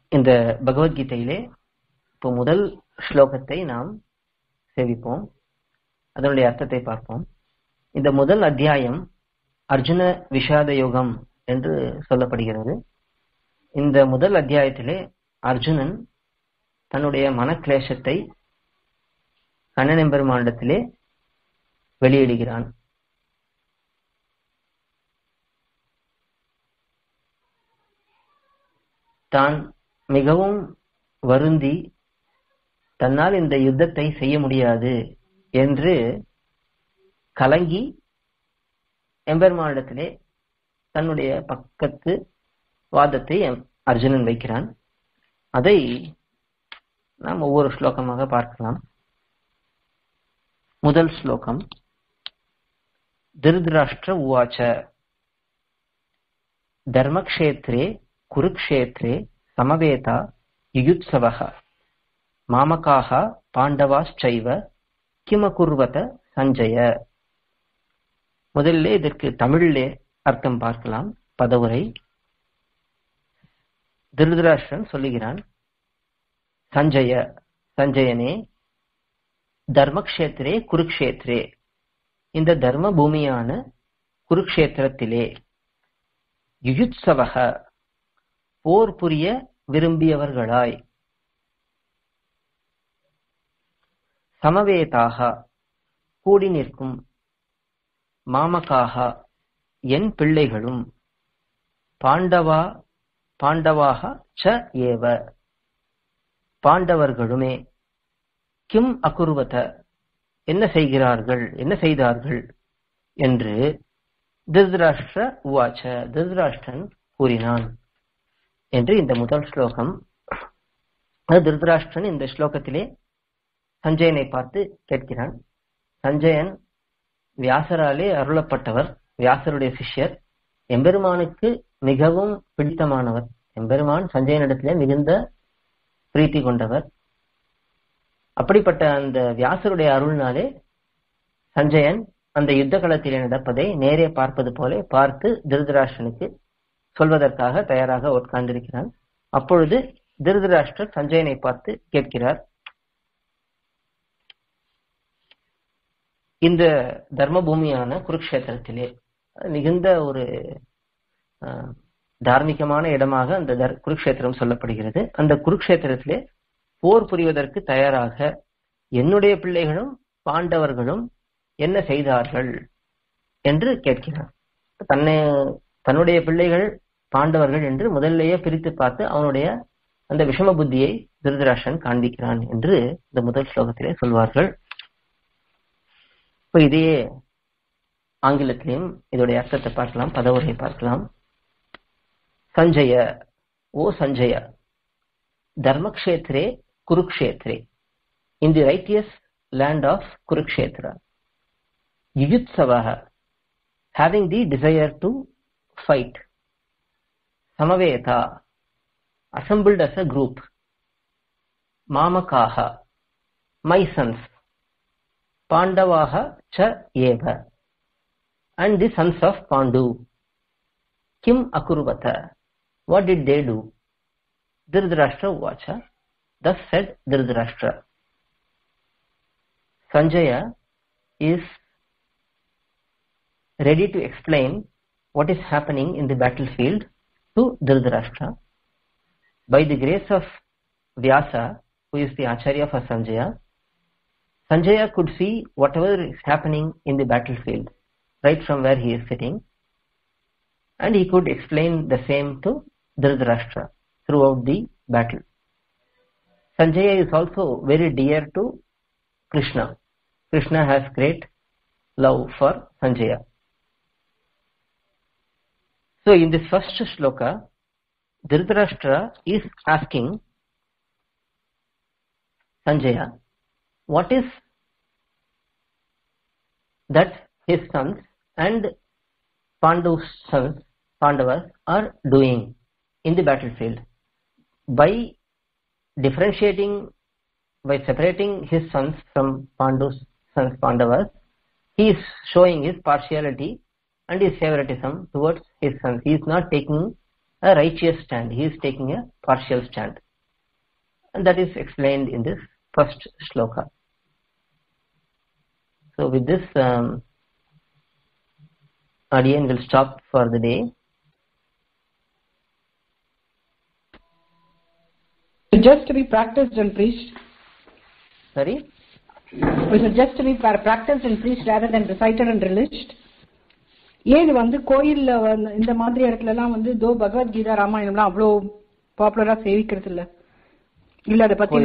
இந்த பகவத்கீதையிலே இப்போ முதல் ஸ்லோகத்தை நாம் சேவிப்போம், அதனுடைய அர்த்தத்தை பார்ப்போம். இந்த முதல் அத்தியாயம் அர்ஜுன விஷாத யோகம் என்று சொல்லப்படுகிறது. இந்த முதல் அத்தியாயத்திலே அர்ஜுனன் தன்னுடைய மனக்லேசத்தை கண்ணன் பெருமானிடத்திலே வெளியிடுகிறான். தான் மிகவும் வருந்தி தன்னால் இந்த யுத்தத்தை செய்ய முடியாது என்று கலங்கி எம்பெருமானிடத்திலே தன்னுடைய பக்கத்து வாதத்தை அர்ஜுனன் வைக்கிறான். அதை நாம் ஒவ்வொரு ஸ்லோகமாக பார்க்கலாம். முதல் ஸ்லோகம். திருதராஷ்டிர உவாச்ச தர்மக்ஷேத்ரே குருக்ஷேத்ரே சமவேதா யுயுத்சவஹ மாமகாஹ பாண்டவாஸ்சைவ கிமகுர்வத சஞ்சய. முதல்ல இதற்கு தமிழிலே அர்த்தம் பார்க்கலாம். பதவுரை. திருதராஷ்டிரன் சொல்லுகிறான், சஞ்சயனே, தர்மக்ஷேத்ரே குருக்ஷேத்ரே, இந்த தர்ம பூமியான குருக்ஷேத்திரத்திலே, யுயுத்சவஹ, போர் புரிய விரும்பியவர்களாய், சமவேதாக, கூடி நிற்கும், மாமகாக, என் பிள்ளைகளும், பாண்டவாக ச ஏவ, பாண்டவர்களுமே, கிம் அகுர்வத, என்ன செய்தார்கள் என்று திருதராஷ்டிர உவாச்ச, திருதராஷ்டிரன் கூறினான் என்று இந்த முதல் ஸ்லோகம். திருதராஷ்டிரன் இந்த ஸ்லோகத்திலே சஞ்சயனை பார்த்து கேட்கிறான். சஞ்சயன் வியாசராலே அருளப்பட்டவர், வியாசருடைய சிஷ்யர், எம்பெருமானுக்கு மிகவும் பிடித்தமானவர். எம்பெருமான் சஞ்சயனிடத்திலே மிகுந்த பிரீத்தி கொண்டவர். அப்படிப்பட்ட அந்த வியாசருடைய அருள்னாலே சஞ்சயன் அந்த யுத்த களத்திலே நடப்பதை நேரே பார்ப்பது போல பார்த்து திருதராஷ்டிரனுக்கு சொல்வதற்காக தயாராக உட்கார்ந்திருக்கிறான். அப்பொழுது திருதராஷ்டிரர் சஞ்சயனை பார்த்து கேட்கிறார், இந்த தர்மபூமியான குருக்ஷேத்திரத்திலே மிகுந்த ஒரு தார்மீகமான இடமாக அந்த குருக்ஷேத்திரம் சொல்லப்படுகிறது. அந்த குருக்ஷேத்திரத்திலே போர் புரிவதற்கு தயாராக என்னுடைய பிள்ளைகளும் பாண்டவர்களும் என்ன செய்தார்கள் என்று கேட்கிறார். தன்னுடைய பிள்ளைகள் பாண்டவர்கள் என்று முதல்லையே பிரித்து பார்த்து அவனுடைய அந்த விஷம புத்தியை திருதராஷ்டிரன் காண்பிக்கிறான் என்று இந்த முதல் ஸ்லோகத்திலே சொல்வார்கள். இப்ப இதையே ஆங்கிலத்திலையும் இதோடைய அர்த்தத்தை பார்க்கலாம், பதவுரையை பார்க்கலாம். சஞ்சய, ஓ Sanjaya, தர்மக்ஷேத்ரே குருக்ஷேத்ரே, in the righteous land of Kurukshetra, Yujutsavaha, having the desire to fight, Samaveta, assembled as a group, Mamakaha, my sons, Pandavaha cha eva, and the sons of Pandu, Kim akurvata, what did they do? Dhritarashtra uvacha, thus said Dhritarashtra. Sanjaya is ready to explain what is happening in the battlefield to Dhritarashtra. By the grace of Vyasa, who is the Acharya for Sanjaya, Sanjaya could see whatever is happening in the battlefield right from where he is sitting, and he could explain the same to Dhritarashtra throughout the battle. Sanjaya is also very dear to Krishna. Krishna has great love for Sanjaya. So in this first shloka, Dhritarashtra is asking Sanjaya, what is that his sons and Pandu's sons, Pandavas, are doing in the battlefield. By differentiating, by separating his sons from Pandu's sons, Pandavas, he is showing his partiality and his favoritism towards his sons. He is not taking a righteous stand. He is taking a partial stand. And that is explained in this first shloka. So with this, Adiyan will stop for the day. Just to be practiced and preached. Sorry? Was it just to be practiced and preached rather than recited and relished? ஏன் கோயில்ல இந்த மாதிரி இடத்துல எல்லாம் தோ பகவத்கீதா ராமாயணம்லாம் அவ்வளோ பாப்புலரா சேவிக்கிறது இல்ல இல்ல அதை பத்தி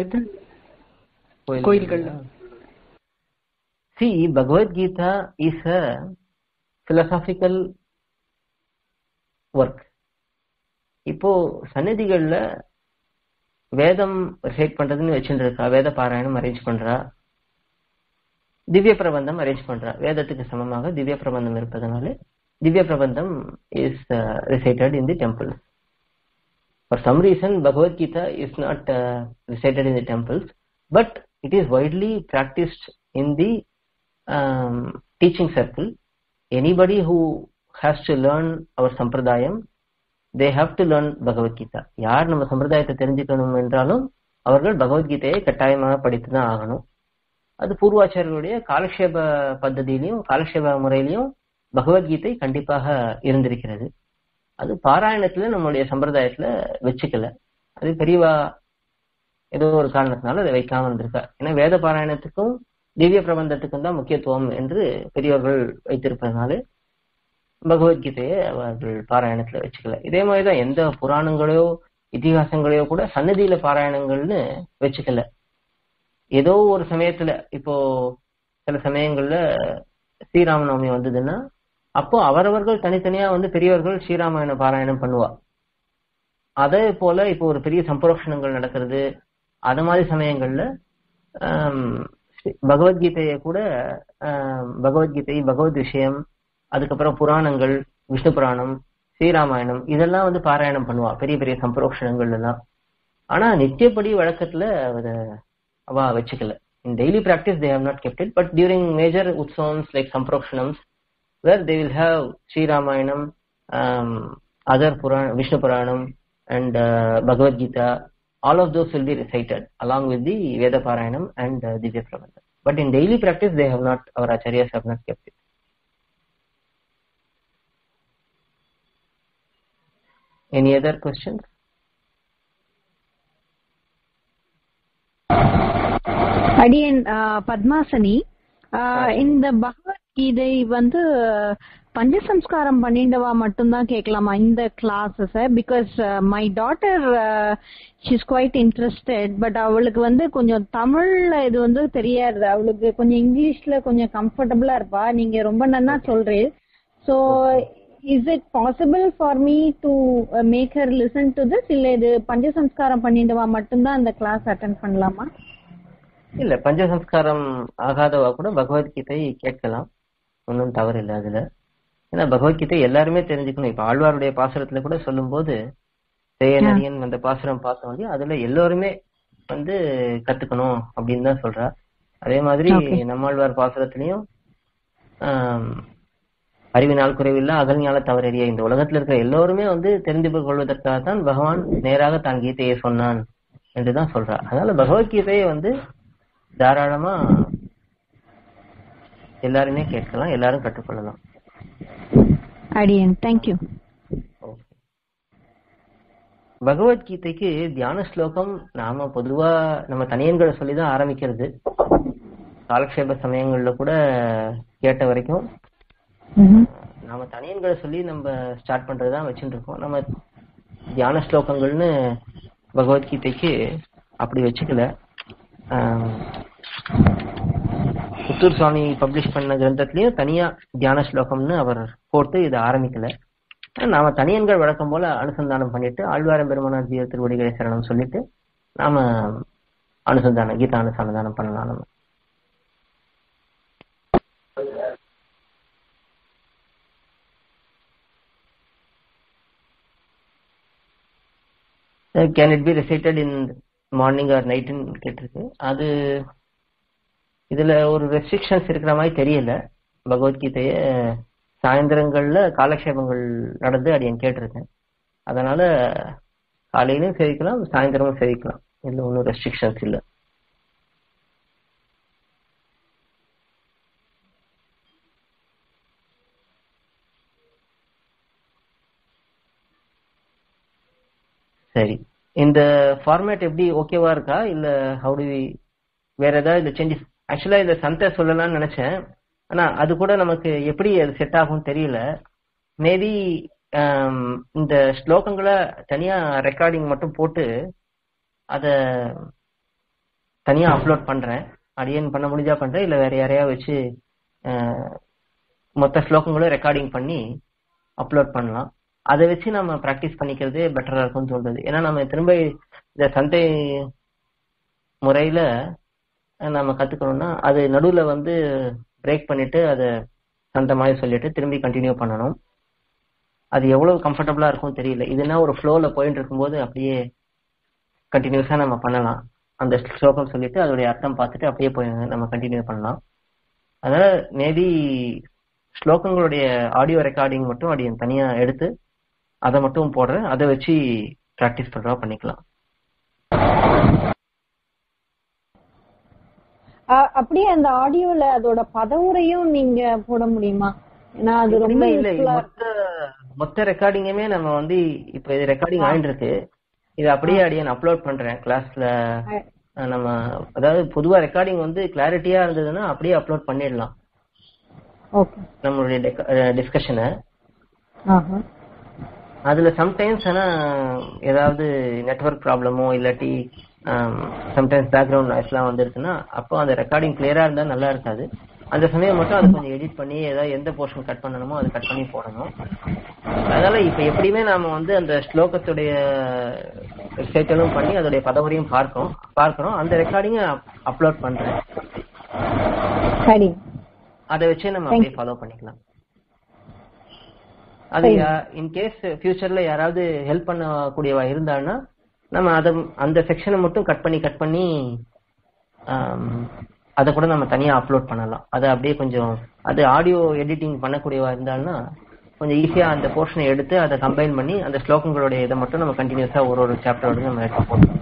கோயில்கள்ல See, Bhagavad Gita is a philosophical work. இப்போ சன்னதிகள்ல வேதம் ரிசைட் பண்றதுன்னு வச்சுருக்கா, வேத பாராயணம் அரேஞ்ச் பண்றா, திவ்ய பிரபந்தம் அரேஞ்ச் பண்றா. வேதத்துக்கு சமமாக திவ்ய பிரபந்தம் இருப்பதனால Divya Prabandham is recited in the temples. For some reason, Bhagavad Gita is not recited in the temples, but it is widely practiced in the teaching circle. Anybody who has to learn our sampradayam, they have to learn Bhagavad Gita. யார் நம்ம சம்பிரதாயத்தை தெரிஞ்சுக்கணும் என்றாலும் அவர்கள் பகவத்கீதையை கட்டாயமாக படித்து தான் ஆகணும். அது பூர்வாச்சாரியர்களுடைய காலக்ஷேப பద్ధதியிலையும் காலக்ஷேப முறையிலையும் பகவத்கீதை கண்டிப்பாக இருந்திருக்கிறது. அது பாராயணத்துல நம்மளுடைய சம்பிரதாயத்துல வச்சுக்கல. அது பெரியவா ஏதோ ஒரு காரணத்தினால அதை வைக்காம இருந்திருக்கா. ஏன்னா வேத பாராயணத்துக்கும் திவ்ய பிரபந்தத்துக்கும் தான் முக்கியத்துவம் என்று பெரியவர்கள் வைத்திருப்பதனால பகவத்கீதையை அவர்கள் பாராயணத்துல வச்சுக்கல. இதே மாதிரிதான் எந்த புராணங்களையோ இதிகாசங்களையோ கூட சன்னதியில பாராயணங்கள்னு வச்சுக்கல. ஏதோ ஒரு சமயத்துல, இப்போ சில சமயங்கள்ல ஸ்ரீராமநவமி வந்ததுன்னா அப்போ அவரவர்கள் தனித்தனியா பெரியவர்கள் ஸ்ரீராமாயண பாராயணம் பண்ணுவா. அதே போல இப்போ ஒரு பெரிய சம்பரோஷணங்கள் நடக்கிறது, அது மாதிரி சமயங்கள்ல பகவத்கீதையை கூட பகவத்கீதை, பகவத் விஷயம், அதுக்கப்புறம் புராணங்கள், விஷ்ணு புராணம், ஸ்ரீராமாயணம் இதெல்லாம் பாராயணம் பண்ணுவா பெரிய பெரிய சம்பரோஷணங்கள் எல்லாம். ஆனா நித்தியப்படி வழக்கத்துல அவ வச்சுக்கல. In daily practice they have not kept it, but during major utsavams like Samprokshanams, where they will have Sri Ramayana, other Purana, Vishnu Puranam and Bhagavad Gita, all of those will be recited along with the Veda Parayanam and Divya Prabandha. But in daily practice they have not, our acharyas have not kept it. Any other questions? அடியன் பத்மாசனி, இந்த பகவத்கீதை பஞ்சசம்ஸ்காரம் பண்ணிண்டவா மட்டும்தான் கேட்கலாமா இந்த classes? Because my daughter she is quite interested, but அவளுக்கு கொஞ்சம் தமிழ்ல இது தெரியாது. அவளுக்கு கொஞ்சம் இங்கிலீஷ்ல கொஞ்சம் கம்ஃபர்டபுளா இருப்பா. நீங்க ரொம்ப நன்னா சொல்றீங்க. So is it possible for me to make her listen to this? இல்ல இது பஞ்சசம்ஸ்காரம் பண்ணிண்டவா மட்டும்தான் அந்த கிளாஸ் அட்டெண்ட் பண்ணலாமா? இல்ல, பஞ்சசம்ஸ்காரம் ஆகாதவா கூட பகவத்கீதை கேட்கலாம், ஒன்றும் தவறு இல்லை அதுல. ஏன்னா பகவத்கீதை எல்லாருமே தெரிஞ்சுக்கணும். இப்ப ஆழ்வாருடைய பாசுரத்துல கூட சொல்லும் போது சேயனரியன் அந்த பாசுரம் பார்த்தோம் இல்லையா, அதுல எல்லாருமே கத்துக்கணும் அப்படின்னு தான் சொல்றா. அதே மாதிரி நம்மாழ்வார் பாசுரத்திலையும் அறிவினால் குறைவில்லை அகல்ஞால தவறறிய, இந்த உலகத்துல இருக்கிற எல்லோருமே தெரிந்து கொள்வதற்காகத்தான் பகவான் நேராக தான் கீதையை சொன்னான் என்றுதான் சொல்றா. அதனால பகவத்கீதையை தாராளமா எல்லாருமே கேட்கலாம், எல்லாரும் கற்றுக்கொள்ளலாம். தேங்க்யூ. பகவத்கீதைக்கு தியான ஸ்லோகம் நாம பொதுவா நம்ம தனியன்களை சொல்லிதான் ஆரம்பிக்கிறது. காலக்ஷேப சமயங்கள்ல கூட கேட்ட வரைக்கும் நாம தனியன்களை சொல்லி நம்ம ஸ்டார்ட் பண்றதுதான் வச்சுட்டு இருக்கோம். நம்ம தியான ஸ்லோகங்கள்னு பகவத்கீதைக்கு அப்படி வச்சுக்கல. புத்தூர் சுவாமி பப்ளிஷ் பண்ண கிரந்தத்திலயும் தனியா தியான ஸ்லோகம்னு அவர் போட்டு இதை ஆரம்பிக்கல. நாம தனியன்கள் வழக்கம் போல அனுசந்தானம் பண்ணிட்டு ஆழ்வாரம் பெருமானார் ஜீவ திருவடிகளை சரணம் சொல்லிட்டு நாம அனுசந்தானம் கீதா அனுசந்தானம் பண்ணலாம். நம்ம can it be recited in morning or night ன்னு கேட்டிருக்கு. அது இதுல ஒரு ரெஸ்ட்ரிக்ஷன்ஸ் இருக்கிற மாதிரி தெரியல. பகவத்கீதைய சாயந்தரங்கள்ல காலக்ஷேபங்கள் நடந்து அடியன் கேட்டிருக்கேன். அதனால காலையிலும் சேவிக்கலாம், சாயந்தரமும் சேவிக்கலாம். இதுல ஒன்றும் ரெஸ்ட்ரிக்ஷன்ஸ் இல்லை. சரி, இந்த ஃபார்மேட் எப்படி ஓகேவா இருக்கா இல்ல ஹவு டு வேற ஏதாவது இந்த சேஞ்சஸ்? ஆக்சுவலா இந்த சந்தை சொல்லலாம்னு நினைச்சேன், ஆனா அது கூட நமக்கு எப்படி அது செட் ஆகும் தெரியல. மேபி இந்த ஸ்லோகங்களை தனியா ரெக்கார்டிங் மட்டும் போட்டு அத தனியா அப்லோட் பண்றேன். அடியன் பண்ண முடிஞ்சா பண்றேன், இல்ல வேற யாரையா வச்சு மொத்த ஸ்லோகங்களும் ரெக்கார்டிங் பண்ணி அப்லோட் பண்ணலாம். அதை வச்சு நம்ம ப்ராக்டிஸ் பண்ணிக்கிறதே பெட்டரா இருக்கும்னு சொல்றது. ஏன்னா நம்ம திரும்ப இந்த சந்தை முறையில நம்ம கத்துக்கணும்னா அது நடுவுல வந்து பிரேக் பண்ணிட்டு அதை சந்தை மாதிரி சொல்லிட்டு திரும்பி கண்டினியூ பண்ணணும். அது எவ்வளவு கம்ஃபர்டபுளா இருக்கும் தெரியல. இதுனா ஒரு ஃப்ளோல போயிட்டு இருக்கும்போது அப்படியே கண்டினியூஸா நம்ம பண்ணலாம். அந்த ஸ்லோகம் சொல்லிட்டு அதோடைய அர்த்தம் பார்த்துட்டு அப்படியே போய் நம்ம கண்டினியூ பண்ணலாம். அதனால மேபி ஸ்லோகங்களுடைய ஆடியோ ரெக்கார்டிங் மட்டும் அப்படியே தனியா எடுத்து அதை மட்டும் போடுறேன். அதை வச்சு ப்ராக்டிஸ் பண்றா பண்ணிக்கலாம். அப்படியே அந்த ஆடியோல அதோட பதவுரையும் நீங்க போட முடியுமா? ஏன்னா அது ரொம்ப இல்ல, மொத்த ரெக்கார்டிங்குமே நம்ம வந்து இப்ப இது ரெக்கார்டிங் ஆயிட்டு இருக்கு. இது அப்படியே அடியே அப்லோட் பண்றேன் கிளாஸ்ல. நம்ம அதாவது பொதுவா ரெக்கார்டிங் வந்து கிளாரிட்டியா இருந்ததுன்னா அப்படியே அப்லோட் பண்ணிடலாம் நம்மளுடைய டிஸ்கஷனை. அதுல சம்டைம்ஸ் ஆனா ஏதாவது நெட்வொர்க் ப்ராப்ளமோ இல்லாட்டி சம்டைம்ஸ் பேக்ரவுண்ட் நாய்ஸ் எல்லாம் வந்துருக்குன்னா அப்போ அந்த ரெக்கார்டிங் கிளியரா இருந்தா நல்லா இருக்காது. அந்த சமயம் மட்டும் அதை கொஞ்சம் எடிட் பண்ணி ஏதாவது எந்த போர்ஷன் கட் பண்ணணுமோ அதை கட் பண்ணி போடணும். அதனால இப்ப எப்படியுமே நாம வந்து அந்த ஸ்லோகத்துடைய ரிசைட்டலும் பண்ணி அதோடைய பதவரையும் பார்க்கணும். அந்த ரெக்கார்டிங்க அப்லோட் பண்றேன். அதை வச்சே நம்ம அப்படியே ஃபாலோ பண்ணிக்கலாம். அது இன்கேஸ் ஃபியூச்சர்ல யாராவது ஹெல்ப் பண்ணக்கூடியவா இருந்தாங்கன்னா நம்ம அந்த செக்ஷனை மட்டும் கட் பண்ணி அதை கூட நம்ம தனியா அப்லோட் பண்ணலாம். அதை அப்படியே கொஞ்சம் அது ஆடியோ எடிட்டிங் பண்ணக்கூடியவா இருந்தாலும்னா கொஞ்சம் ஈஸியா அந்த போர்ஷனை எடுத்து அதை கம்பைன் பண்ணி அந்த ஸ்லோகங்களுடைய இதை மட்டும் நம்ம கண்டினியூஸா ஒரு சாப்டரோட நம்ம எடுத்து போடலாம்.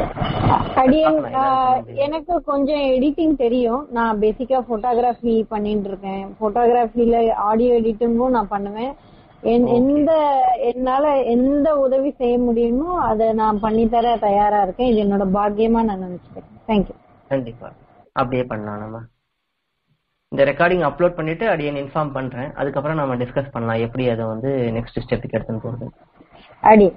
எனக்கு கொஞ்சம் எடிட்டிங் தெரியும். நான் பேசிக்கா போட்டோகிராஃபி பண்ணிட்டு இருக்கேன். போட்டோகிராஃபில ஆடியோ எடிட்டிங்கும் நான் பண்ணுவேன். என்னால எந்த உதவி செய்ய முடியுமோ அதை நான் பண்ணித்தர தயாரா இருக்கேன். இது என்னோட பாக்கியமா நான் நினைச்சுக்கிறேன். தேங்க்யூ. கண்டிப்பா அப்படியே பண்ணலாம். நம்ம இந்த ரெக்கார்டிங் அப்லோட் பண்ணிட்டு அப்படியே இன்ஃபார்ம் பண்றேன். அதுக்கப்புறம் நம்ம டிஸ்கஸ் பண்ணலாம் எப்படி அதை வந்து நெக்ஸ்ட் ஸ்டெப்புக்கு எடுத்துன்னு போறது. அடி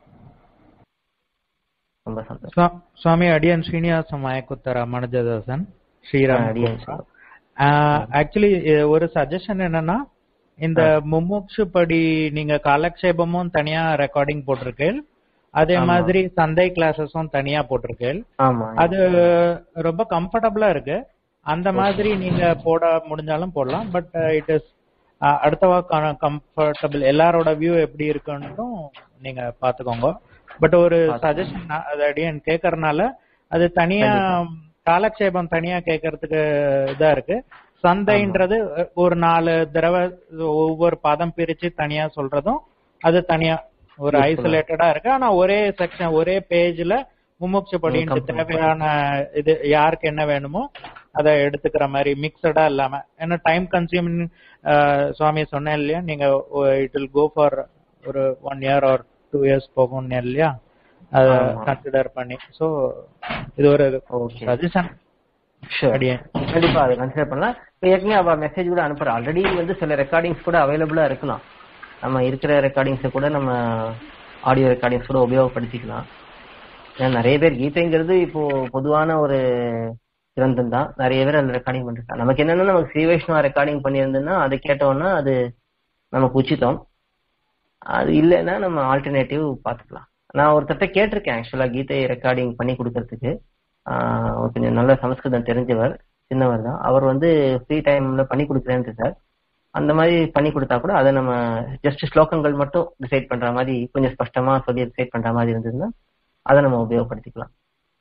ரொம்ப சந்தோஷம். சுவாமி அடியன் ஸ்ரீனிவாச மாயக்குத்தர மனஜதாசன் ஸ்ரீராம் அடியன். ஆக்சுவலி ஒரு சஜஷன் என்னன்னா, இந்த முமுட்சு படி நீங்க காலக்ஷேபமும் தனியா ரெக்கார்டிங் போட்டிருக்கேன், அதே மாதிரி சந்தை கிளாஸஸும் தனியா போட்டிருக்கேன். அது ரொம்ப கம்ஃபர்டபுளா இருக்கு. அந்த மாதிரி நீங்க போட முடிஞ்சாலும் போடலாம். பட் இட் இஸ் அடுத்தவாக்கான கம்ஃபர்டபுள் எல்லாரோட வியூ எப்படி இருக்குன்னு நீங்க பாத்துக்கோங்க. பட் ஒரு சஜஷன் அது அடியன் கேட்கறதுனால அது தனியா காலக்ஷேபம் தனியா கேட்கறதுக்கு இதா இருக்கு. சந்தைன்றது ஒரு 4 தடவை ஒவ்வொரு பதம் பிரிச்சு தனியா சொல்றதும் அது தனியா ஒரு ஐசோலேட்டடா இருக்கு. ஆனா ஒரே செக்ஷன் ஒரே பேஜ்ல முமுட்சு படின்ட்டு தேவையான இது யாருக்கு என்ன வேணுமோ அதை எடுத்துக்கிற மாதிரி மிக்சடா இல்லாம. ஏன்னா டைம் கன்சியூமிங் சுவாமி சொன்னேன் இல்லையா, நீங்க இட் வில் கோ ஃபார் ஒரு 1 year or 2 years போகும் இல்லையா, அதை கன்சிடர் பண்ணி. சோ இது ஒரு சஜஷன். கண்டிப்பா அதை கன்சிடர் பண்ணலாம். ஏற்கனவே அவ மெசேஜ் கூட அனுப்புற. ஆல்ரெடி வந்து சில ரெக்கார்டிங்ஸ் கூட அவைலபிளா இருக்கலாம். நம்ம இருக்கிற ரெக்கார்டிங்ஸை கூட நம்ம ஆடியோ ரெக்கார்டிங்ஸ் கூட உபயோகப்படுத்திக்கலாம். ஏன்னா நிறைய பேர் கீதைங்கிறது இப்போ பொதுவான ஒரு கிரந்தம் தான். நிறைய பேர் அந்த ரெக்கார்டிங் பண்ணிருக்காங்க. நமக்கு என்னன்னா நமக்கு ஸ்ரீ வைஷ்ணவா ரெக்கார்டிங் பண்ணியிருந்தோம்னா அதை கேட்டோம்னா அது நமக்கு உச்சித்தம். அது இல்லைன்னா நம்ம ஆல்டர்னேட்டிவ் பார்த்துக்கலாம். நான் ஒருத்தட்ட கேட்டிருக்கேன் ஆக்சுவலா கீதை ரெக்கார்டிங் பண்ணி கொடுக்கறதுக்கு. கொஞ்சம் நல்ல சமஸ்கிருதம் தெரிஞ்சவர், சின்னவர் தான். அவர் வந்து ஃப்ரீ டைம்ல பண்ணி கொடுக்குறேன்னு சார். அந்த மாதிரி பண்ணி கொடுத்தா கூட அதை நம்ம ஜஸ்ட் ஸ்லோகங்கள் மட்டும் டிசைட் பண்ற மாதிரி கொஞ்சம் ஸ்பஷ்டமா சொல்லி டிசைட் பண்ற மாதிரி இருந்ததுன்னா அதை நம்ம உபயோகப்படுத்திக்கலாம்.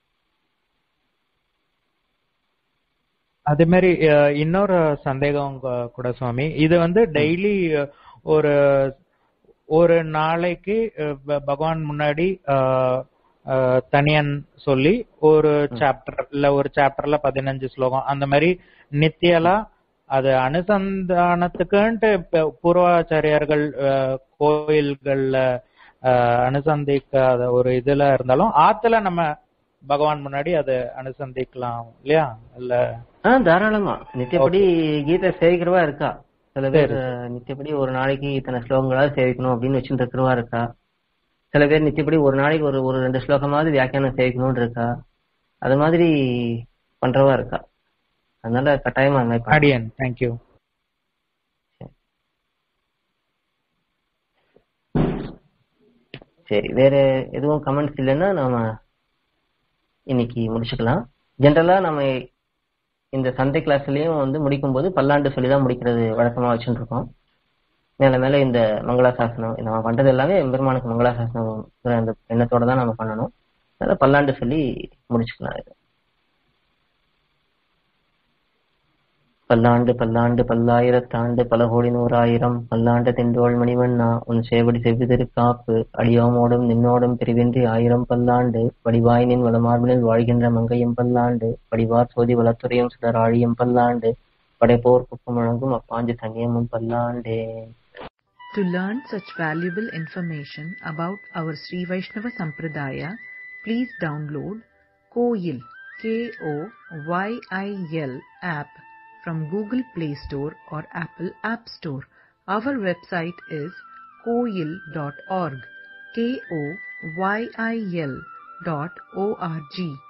அதே மாதிரி இன்னொரு சந்தேகம் கூட சுவாமி, இது வந்து டெய்லி ஒரு ஒரு நாளைக்கு பகவான் முன்னாடி தனியன் சொல்லி ஒரு சாப்டர் இல்ல ஒரு சாப்டர்ல 15 ஸ்லோகம் அந்த மாதிரி நித்தியலா அது அனுசந்தானத்துக்குன்ட்டு பூர்வாச்சாரியார்கள் கோயில்கள்ல அனுசந்திக்காத ஒரு இதுல இருந்தாலும் ஆத்துல நம்ம பகவான் முன்னாடி அதை அனுசந்திக்கலாம் இல்லையா? இல்ல தாராளமா நித்தியப்படி கீதை சேவிக்கிறவா இருக்கா. சில பேர் நித்தியப்படி ஒரு நாளைக்கு இத்தனை ஸ்லோகங்களாவது சேவிக்கணும் அப்படின்னு வச்சுட்டு இருக்கிறவா இருக்கா. சில பேர் நித்தியப்படி ஒரு நாளைக்கு ஒரு 2 ஸ்லோகமாவது வியாக்கியானம் சேவிக்கணும்னு இருக்கா. அது மாதிரி பண்றவா இருக்கா. அதனால கட்டாயமா தேங்க்யூ. சரி, வேற எதுவும் கமெண்ட்ஸ் இல்லைன்னா நாம இன்னைக்கு முடிச்சுக்கலாம். ஜென்ரலா நம்ம இந்த சண்டே கிளாஸ்லயும் வந்து முடிக்கும் போது பல்லாண்டு சொல்லிதான் முடிக்கிறது வழக்கமா வச்சுட்டு இருக்கோம். மேல மேல இந்த மங்களாசாசனம் நம்ம பண்றது எல்லாமே பெருமானுக்கு மங்களாசாசனம் அந்த எண்ணத்தோட தான் நம்ம பண்ணணும். அதனால பல்லாண்டு சொல்லி முடிச்சுக்கலாம். இது பல்லாண்டு பல்லாண்டு பல்லாயிரத்தாண்டு பல கோடி 100,000 பல்லாண்டு தென்றோள் மணிவண்ணா உன் சேவடி செவ்விதிருக்காப்பு அடியோமோடும் நின்னோடும் பிரிவின்றி 1000 பல்லாண்டு வடிவாய் நின் வளமார்பினில் வாழ்கின்ற மங்கையும் பல்லாண்டு வடிவார் சோதி வளத்துறையும் சுடர் ஆழியும் பல்லாண்டு படைப்போர் குப்பம் முழங்கும் அப்பாஞ்சு தண்ணியமும் பல்லாண்டே. To learn such valuable information about our Sri Vaishnava Sampradaya, please download Koyil KOYIL app from Google Play Store or Apple App Store. Our website is koyil.org, KOYIL.org.